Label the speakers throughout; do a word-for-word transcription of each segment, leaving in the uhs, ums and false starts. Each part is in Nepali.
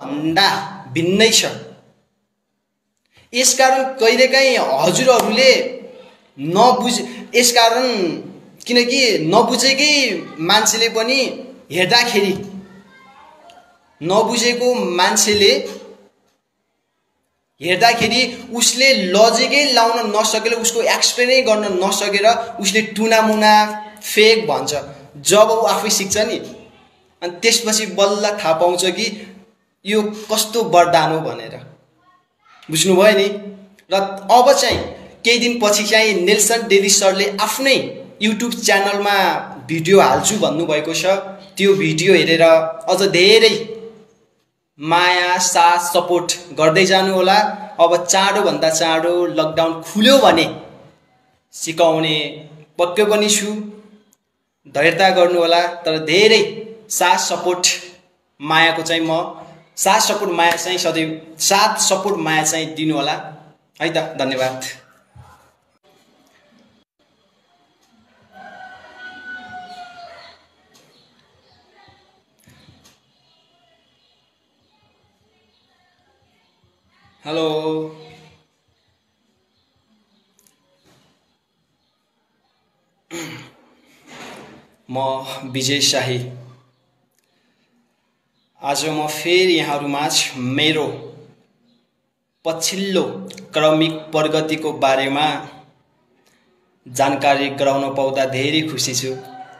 Speaker 1: भन्दा भिन्नै छ। यसकारण कहिलेकाहीँ हजुरहरूले नबुझ यसकारण किनकि नबुझेकै मान्छेले पनि हेर्दाखेरि नबुझेको मान्छेले हेर्दाखेरि उसले लजिकै लाउन नसकेर उसको एक्सप्लेनै गर्न नसकेर उसले टुनामुना फेक भन्छ। जब ऊ आफै सिक्छ नि अनि त्यसपछि बल्ल थाहा पाउँछ कि यो कस्तो वरदान हो भनेर। बुझ्नुभयो नि। र अब चाहिँ केही दिन पछि चाहिँ नेल्सन डेली सरले आफ्नै युट्युब च्यानलमा भिडियो हाल्छु भन्नुभएको छ। त्यो भिडियो हेरेर अझ धेरै माया साथ सपोर्ट गर्दै जानु होला। अब चाँडो भन्दा चाँडो लकडाउन खुल्यो भने सिकाउने पक्कै पनि छु। धैर्यता गर्नु होला। तर धेरै साथ सपोर्ट मायाको चाहिँ म साथ सपोर्ट माया चाहिँ सधैँ साथ सपोर्ट माया चाहिँ दिनु होला है त। धन्यवाद। हेलो म विजय शाही। आज म फेरि यहाँहरुमाझ मेरो पछिल्लो क्रमिक प्रगतिको बारेमा जानकारी गराउन पाउँदा धेरै खुसी छु।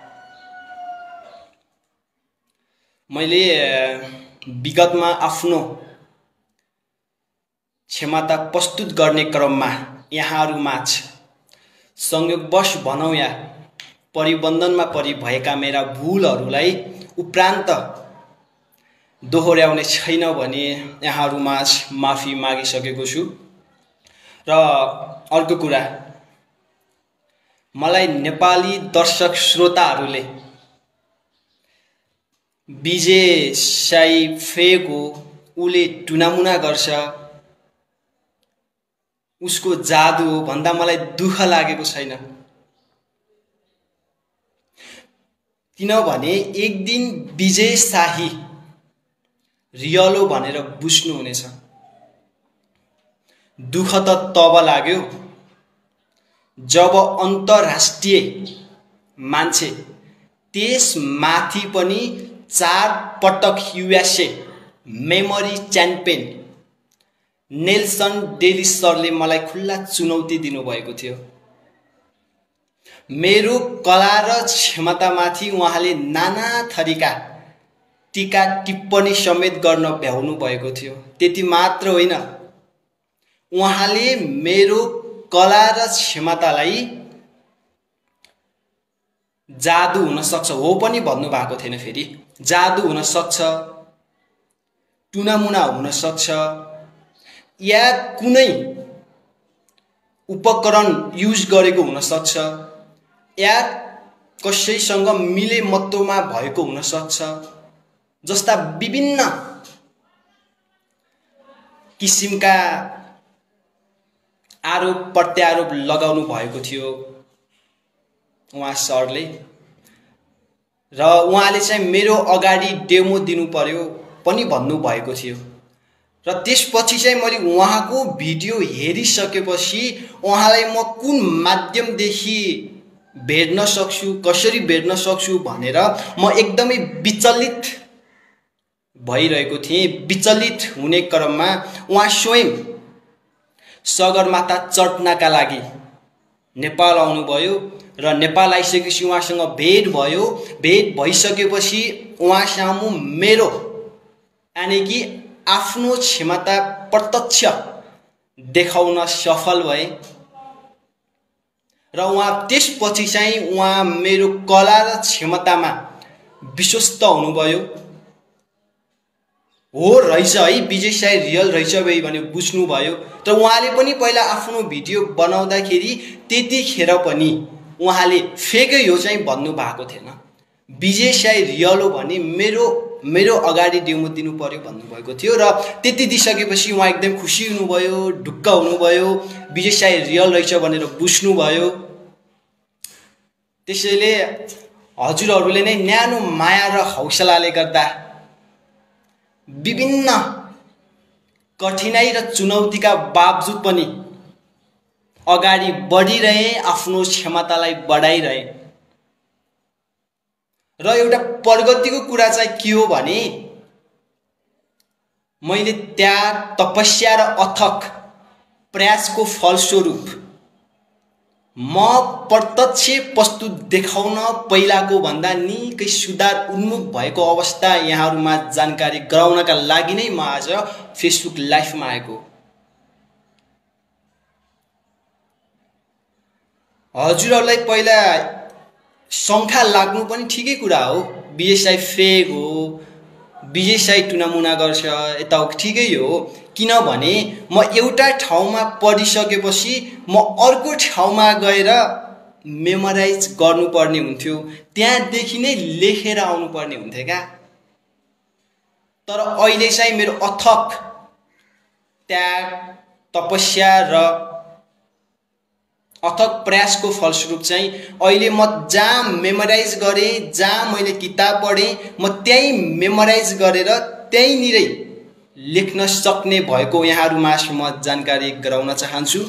Speaker 1: मैले विगतमा आफ्नो क्षमता प्रस्तुत गर्ने क्रममा यहाँहरुमाझ संयोगवश भनौं या परिबन्धनमा परि भएका मेरा भूलहरूलाई उपरान्त दोहोर्याउने छैन भने यहाँहरुमाझ माफी मागिसकेको छु। र अर्को कुरा, मलाई नेपाली दर्शक श्रोताहरूले विजय शाही फेक हो, उले टुनामुना गर्छ, उसको जादु हो भन्दा मलाई दुःख लागेको छैन। किनभने एक दिन विजय शाही रियल हो भनेर बुझ्नु हुनेछ। दुःख त तब लाग्यो जब अन्तर्राष्ट्रिय मान्छे त्यसमाथि पनि चार पटक USA memory champion Nelson Dellis सरले मलाई खुल्ला चुनौती दिनुभएको थियो। मेरो कला र क्षमतामाथि उहाँले नाना थरीका टीका टिप्पणी समेत गर्न भ्याउनु भएको थियो। त्यति मात्र होइन, उहाँले मेरो कला र क्षमतालाई जादु हुन सक्छ हो पनि भन्नु भएको थिएन। फेरि जादु हुन सक्छ, टुनामुना हुन सक्छ, या कुनै उपकरण युज गरेको हुन सक्छ, या कसैसँग मिले मत्तोमा भएको हुन सक्छ, जस्ता विभिन्न किसिमका आरोप प्रत्यारोप लगाउनु भएको थियो उहाँ सरले। र उहाँले चाहिँ मेरो अगाडि डेमो दिनु पर्यो पनि भन्नु भएको थियो। र त्यसपछि चाहिँ मैले उहाँको भिडियो हेरिसकेपछि उहाँलाई म कुन माध्यमदेखि भेट्न सक्छु, कसरी भेट्न सक्छु भनेर म एकदमै विचलित भइरहेको थिएँ। विचलित हुने क्रममा उहाँ स्वयं सगरमाथा चढ्नका लागि नेपाल आउनुभयो र नेपाल आइसकेपछि उहाँसँग भेट भयो। भेट भइसकेपछि उहाँ सामु मेरो यानी कि आफ्नो क्षमता प्रत्यक्ष देखाउन सफल भए। र उहाँ त्यसपछि चाहिँ उहाँ मेरो कला र क्षमतामा विश्वस्त हुनुभयो। हो रहेछ है, विजय शाही रियल रहेछ भाइ भने बुझ्नुभयो। तर उहाँले पनि पहिला आफ्नो भिडियो बनाउँदाखेरि त्यतिखेर पनि उहाँले फेकै हो चाहिँ भन्नु भएको थिएन। विजय शाही रियल हो भने मेरो मेरो अगाडि डेमो दिनु पर्यो भन्नुभएको थियो। र त्यति दिइसकेपछि उहाँ एकदम खुसी हुनुभयो, ढुक्क हुनुभयो, विजय शाही रियल रहेछ भनेर बुझ्नुभयो। त्यसैले हजुरहरूले नै न्यानो माया र हौसलाले गर्दा विभिन्न कठिनाई र चुनौतीका बावजुद पनि अगाडि बढिरहे, आफ्नो क्षमतालाई बढाइरहे। र एउटा प्रगतिको कुरा चाहिँ के हो भने मैले त्याग, तपस्या र अथक प्रयासको फलस्वरूप म प्रत्यक्ष प्रस्तुत देखाउन पहिलाको भन्दा निकै सुधार उन्मुख भएको अवस्था यहाँहरुमा जानकारी गराउनका लागि नै म आज फेसबुक लाइभमा आएको। हजुरहरुलाई पहिला शंका लाग्नु पनि ठिकै कुरा हो। बीएसआई फेक हो, बीएसआई टुनामुना गर्छ, यता ठिकै हो। किनभने म एउटा ठाउँमा पढिसकेपछि म अर्को ठाउँमा गएर मेमोराइज गर्नुपर्ने हुन्थ्यो, त्यहाँदेखि नै लेखेर आउनु पर्ने हुन्थ्यो क्या। तर अहिले चाहिँ मेरो अथक त्याग, तपस्या र अथक प्रयासको फलस्वरूप चाहिँ अहिले म जहाँ मेमोराइज गरे, जहाँ मैले किताब पढे, म त्यही मेमोराइज गरेर त्यहीँनिरै लेख्न सक्ने भएको यहाँहरुमा म जानकारी गराउन चाहन्छु।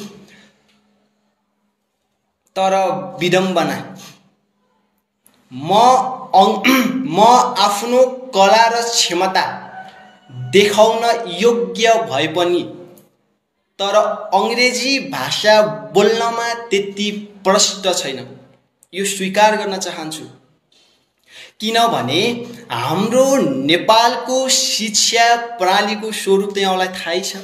Speaker 1: तर विडम्बना, म म आफ्नो कला र क्षमता देखाउन योग्य भए पनि तर अंग्रेजी भाषा बोल्नमा त्यति प्रष्ट छैन, यो स्वीकार गर्न चाहन्छु। किनभने हाम्रो नेपालको शिक्षा प्रणालीको स्वरूप यहाँलाई थाहै छ।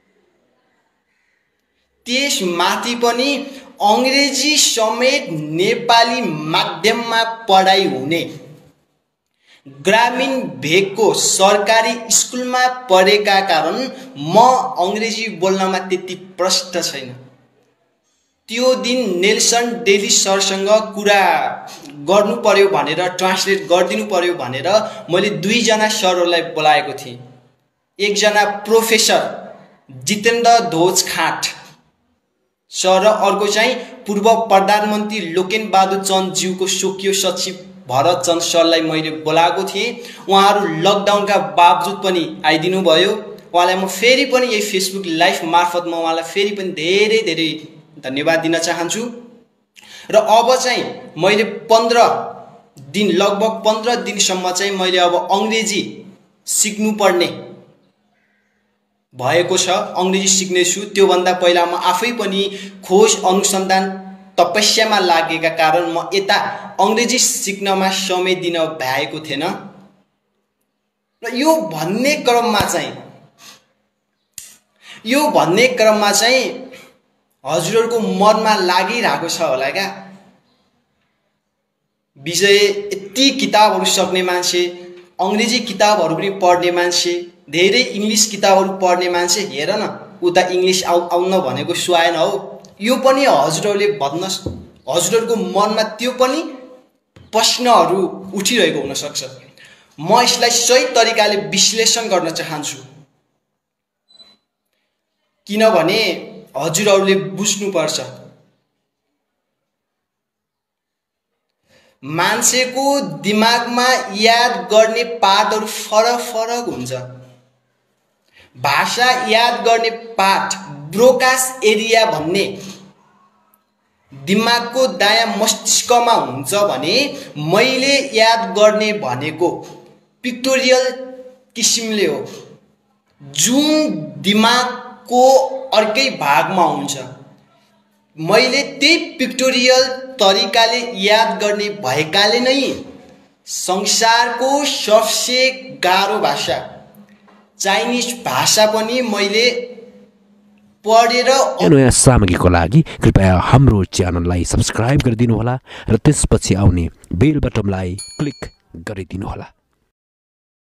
Speaker 1: त्यसमाथि पनि अंग्रेजी समेत नेपाली माध्यममा पढाइ हुने, ग्रामीण भेगको सरकारी स्कुलमा पढेका कारण म अंग्रेजी बोल्नमा त्यति प्रष्ट छैन। त्यो दिन नेल्सन डेली सरसँग कुरा गर्नु पर्यो भनेर, ट्रान्सलेट गरिदिनु पर्यो भनेर मैले दुई जना सरहरुलाई बोलाएको थिएँ। एकजना प्रोफेसर जितेन्द्र ध्वज खाँट सर र अर्को चाहिँ पूर्व प्रधानमन्त्री लोकेन बहादुर चन्द ज्यूको स्वकीय सचिव भरत चन्द सरलाई मैले बोलाएको थिएँ। उहाँहरू लकडाउनका बावजुद पनि आइदिनु भयो। उहाँलाई म फेरि पनि यही फेसबुक लाइभ मार्फत म उहाँलाई फेरि पनि धेरै धेरै धन्यवाद दिन चाहन्छु। र अब चाहिँ मैले पन्ध्र दिन लगभग पन्ध्र दिनसम्म चाहिँ मैले अब अंग्रेजी सिक्नु पर्ने भएको छ, अंग्रेजी सिक्नेछु। त्यो भन्दा पहिला म आफै पनि खोज अनुसन्धान तपस्यामा लागेका कारण म यता अंग्रेजी सिक्नमा समय दिन भ्याएको थिएन। र यो भन्ने क्रममा चाहिँ यो भन्ने क्रममा चाहिँ हजुरहरुको मनमा लागिरहेको छ होला क्या। विजय यति किताबहरु सक्ने मान्छे, अंग्रेजी किताबहरु पनि पढ्ने मान्छे, धेरै इंग्लिश किताबहरु पढ्ने मान्छे, हेर न उता इंग्लिश आउ आउन भनेको सुहाएन हो। यो पनि हजुरहरुले भन्न, हजुरहरुको मनमा त्यो पनि प्रश्नहरु उठिरहेको हुन सक्छ। म यसलाई सही तरिकाले विश्लेषण गर्न चाहन्छु, किनभने हजुरहरुले बुझ्नुपर्छ मान्छेको दिमागमा याद गर्ने पाठहरु फरक फरक हुन्छ। भाषा याद गर्ने पाठ ब्रोकास एरिया भन्ने दिमागको दायाँ मस्तिष्कमा हुन्छ भने मैले याद गर्ने भनेको पिक्टोरियल किसिमले हो, जुन दिमागको अर्कै भागमा हुन्छ। मैले त्यही पिक्टोरियल तरिकाले याद गर्ने भएकाले नै संसारको सबसे गाह्रो भाषा चाइनिज भाषा पनि मैले पढेर।
Speaker 2: नयाँ सामग्रीको लागि कृपया हाम्रो च्यानललाई सब्स्क्राइब गरिदिनु होला र त्यसपछि आउने बेल बटनलाई क्लिक गरिदिनु होला।